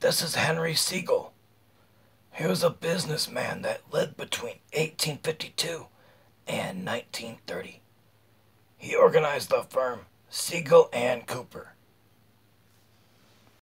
This is Henry Siegel. He was a businessman that lived between 1852 and 1930. He organized the firm Siegel and Cooper.